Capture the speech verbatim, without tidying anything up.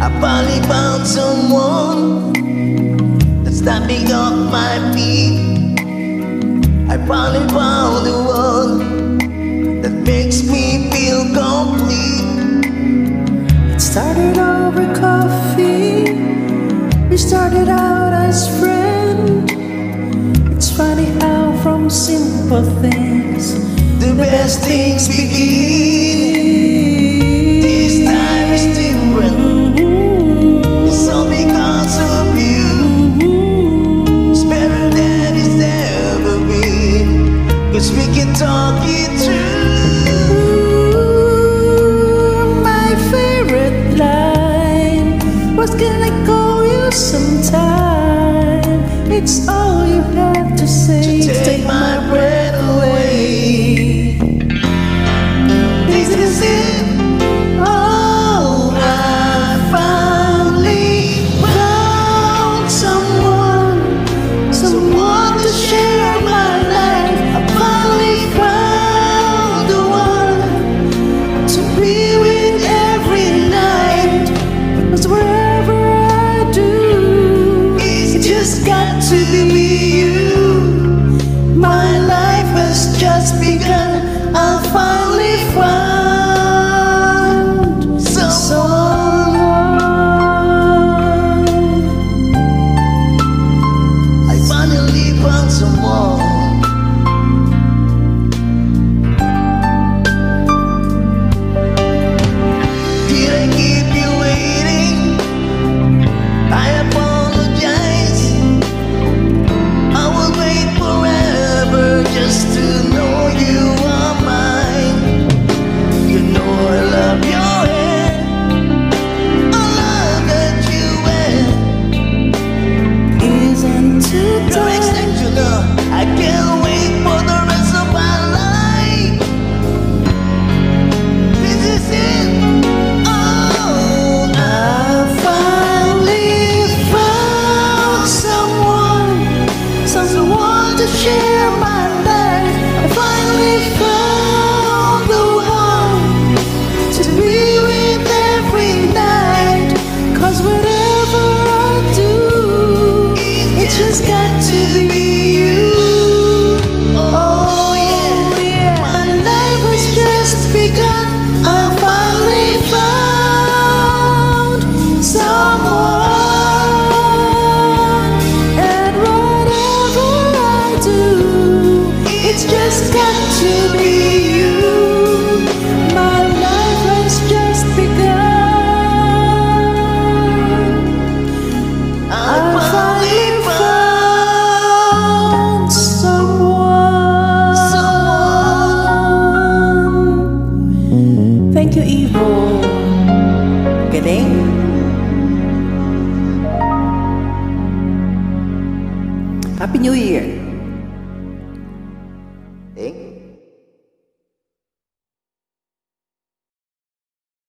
I finally found someone that's standing on my feet. I finally found the one that makes me feel complete. It started over coffee. We started out as friends. It's funny how from simple things the best things begin. This time is different. It's all because of you. It's better than it's ever been, 'cause we can talk it through. My favorite line was, "Can I call you sometime?" It's all you have to say to take, take my breath away. This is it. Oh, I finally found someone, someone to share my life. I finally found the one to be with every night. 'Cause wherever I do, it's just got to be you. My life has just begun. I finally found someone. I finally found someone. Did I keep you waiting? I apologize. I will wait forever just to know you are mine. You know I love your hair. I love that you wear. isn't too You're tight. exceptional. I can't wait for the rest of my life. This is it. Oh, I finally found someone, someone to share my life. I finally found the one to be with every night. 'Cause whatever I do, It's just got to be you. Oh yeah, my life has just begun. I finally found someone, and whatever I do, it's just got to be you. my life has just begun. I finally found someone. someone. Thank you, Evo. Galing. Happy New Year.